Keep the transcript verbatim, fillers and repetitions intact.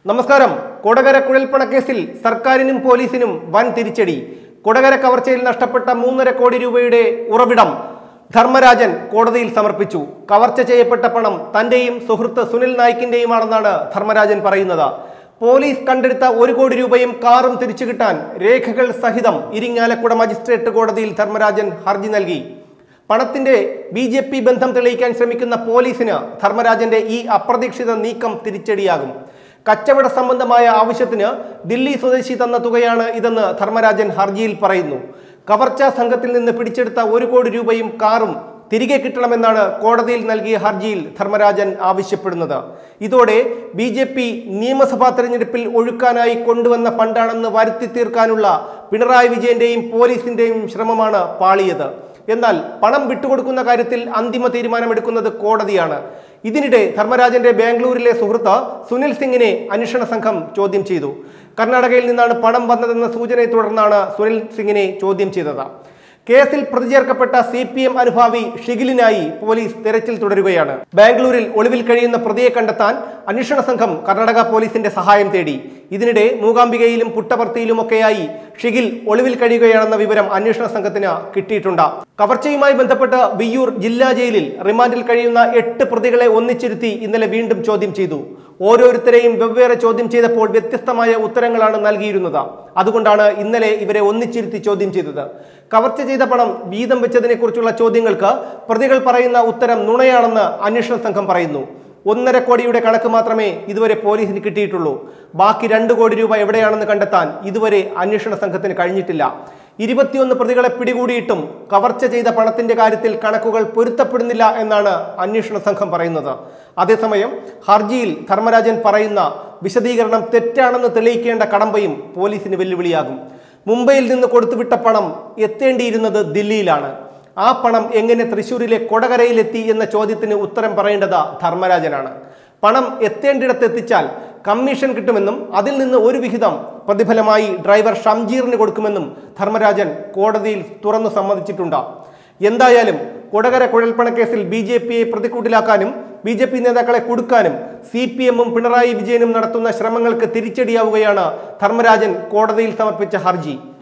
നമസ്കാരം. കൊടകര കുഴൽപ്പണ കേസിൽ സർക്കാരിനും പോലീസിനും വൻ തിരിച്ചടി. കൊടകര കവർച്ചയിൽ നഷ്ടപ്പെട്ട മൂന്നര കോടി രൂപയുടെ ഉറവിടം ധർമ്മരാജൻ കോടതിയിൽ സമർപ്പിച്ചു. കവർച്ച ചെയ്യപ്പെട്ട പണം തന്റെയും സുഹൃത്ത് സുനിൽ നായിക്കിന്റെയുമാണെന്നാണ് ധർമ്മരാജൻ പറയുന്നത്. പോലീസ് കണ്ടെടുത്ത ഒരു കോടി രൂപയും കാറും തിരിച്ചു കിട്ടാൻ രേഖകൾ സഹിതം ഇരിങ്ങാലക്കുട മജിസ്ട്രേറ്റ് കോടതിയിൽ ധർമ്മരാജൻ ഹർജി നൽകി. പണത്തിന്റെ ബി ജെ പി ബന്ധം തെളിയിക്കാൻ ശ്രമിക്കുന്ന പോലീസിന് ധർമ്മരാജന്റെ ഈ അപ്രതീക്ഷിത നീക്കം തിരിച്ചടിയാകും. കച്ചവട സംബന്ധമായ ആവശ്യത്തിന് ദില്ലി സ്വദേശി തന്ന തുകയാണ് ഇതെന്ന് ധർമ്മരാജൻ ഹർജിയിൽ പറയുന്നു. കവർച്ചാ സംഘത്തിൽ നിന്ന് പിടിച്ചെടുത്ത ഒരു കോടി രൂപയും കാറും തിരികെ കിട്ടണമെന്നാണ് കോടതിയിൽ നൽകിയ ഹർജിയിൽ ധർമ്മരാജൻ ആവശ്യപ്പെടുന്നത്. ഇതോടെ ബി ജെ പി നിയമസഭാ തെരഞ്ഞെടുപ്പിൽ ഒഴുക്കാനായി കൊണ്ടുവന്ന ഫണ്ടാണെന്ന് വരുത്തി തീർക്കാനുള്ള പിണറായി വിജയന്റെയും പോലീസിന്റെയും ശ്രമമാണ് പാളിയത്. എന്നാൽ പണം വിട്ടുകൊടുക്കുന്ന കാര്യത്തിൽ അന്തിമ തീരുമാനമെടുക്കുന്നത് കോടതിയാണ്. ഇതിനിടെ ധർമ്മരാജന്റെ ബാംഗ്ലൂരിലെ സുഹൃത്ത് സുനിൽ സിംഗിനെ അന്വേഷണ സംഘം ചോദ്യം ചെയ്തു. കർണാടകയിൽ നിന്നാണ് പണം വന്നതെന്ന സൂചനയെ തുടർന്നാണ് സുനിൽ സിംഗിനെ ചോദ്യം ചെയ്തത്. കേസിൽ പ്രതിചേർക്കപ്പെട്ട സി പി എം അനുഭാവി ഷിഗിലിനായി പോലീസ് തെരച്ചിൽ തുടരുകയാണ്. ബാംഗ്ലൂരിൽ ഒളിവിൽ കഴിയുന്ന പ്രതിയെ കണ്ടെത്താൻ അന്വേഷണ സംഘം കർണാടക പോലീസിന്റെ സഹായം തേടി. ഇതിനിടെ മൂകാംബികയിലും പുട്ടപർത്തിയിലുമൊക്കെയായി ഷിഗിൽ ഒളിവിൽ കഴിയുകയാണെന്ന വിവരം അന്വേഷണ സംഘത്തിന് കിട്ടിയിട്ടുണ്ട്. കവർച്ചയുമായി ബന്ധപ്പെട്ട് വിയ്യൂർ ജില്ലാ ജയിലിൽ റിമാൻഡിൽ കഴിയുന്ന എട്ട് പ്രതികളെ ഒന്നിച്ചിരുത്തി ഇന്നലെ വീണ്ടും ചോദ്യം ചെയ്തു. ഓരോരുത്തരെയും വെവ്വേറെ ചോദ്യം ചെയ്തപ്പോൾ വ്യത്യസ്തമായ ഉത്തരങ്ങളാണ് നൽകിയിരുന്നത്. അതുകൊണ്ടാണ് ഇന്നലെ ഇവരെ ഒന്നിച്ചിരുത്തി ചോദ്യം ചെയ്തത്. കവർച്ച ചെയ്ത പണം വീതം വെച്ചതിനെ കുറിച്ചുള്ള ചോദ്യങ്ങൾക്ക് പ്രതികൾ പറയുന്ന ഉത്തരം നുണയാണെന്ന് അന്വേഷണ സംഘം പറയുന്നു. ഒന്നര കോടിയുടെ കണക്ക് മാത്രമേ ഇതുവരെ പോലീസിന് കിട്ടിയിട്ടുള്ളൂ. ബാക്കി രണ്ട് കോടി രൂപ എവിടെയാണെന്ന് കണ്ടെത്താൻ ഇതുവരെ അന്വേഷണ സംഘത്തിന് കഴിഞ്ഞിട്ടില്ല. ഇരുപത്തിയൊന്ന് പ്രതികളെ പിടികൂടിയിട്ടും കവർച്ച ചെയ്ത പണത്തിന്റെ കാര്യത്തിൽ കണക്കുകൾ പൊരുത്തപ്പെടുന്നില്ല എന്നാണ് അന്വേഷണ സംഘം പറയുന്നത്. അതേസമയം ഹർജിയിൽ ധർമ്മരാജൻ പറയുന്ന വിശദീകരണം തെറ്റാണെന്ന് തെളിയിക്കേണ്ട കടമ്പയും പോലീസിന് വെല്ലുവിളിയാകും. മുംബൈയിൽ നിന്ന് കൊടുത്തുവിട്ട പണം എത്തേണ്ടിയിരുന്നത് ദില്ലിയിലാണ്. ആ പണം എങ്ങനെ തൃശ്ശൂരിലെ കൊടകരയിലെത്തി എന്ന ചോദ്യത്തിന് ഉത്തരം പറയേണ്ടത് ധർമ്മരാജനാണ്. പണം എത്തേണ്ടിടത്ത് എത്തിച്ചാൽ കമ്മീഷൻ കിട്ടുമെന്നും അതിൽ നിന്ന് ഒരു വിഹിതം പ്രതിഫലമായി ഡ്രൈവർ ഷംജീറിന് കൊടുക്കുമെന്നും ധർമ്മരാജൻ കോടതിയിൽ തുറന്നു സമ്മതിച്ചിട്ടുണ്ട്. എന്തായാലും കൊടകര കുഴൽപ്പണക്കേസിൽ ബി ജെ പിയെ പ്രതിക്കൂട്ടിലാക്കാനും ബി ജെ പി നേതാക്കളെ കുടുക്കാനും സി പി എമ്മും പിണറായി വിജയനും നടത്തുന്ന ശ്രമങ്ങൾക്ക് തിരിച്ചടിയാവുകയാണ് ധർമ്മരാജൻ കോടതിയിൽ സമർപ്പിച്ച ഹർജി.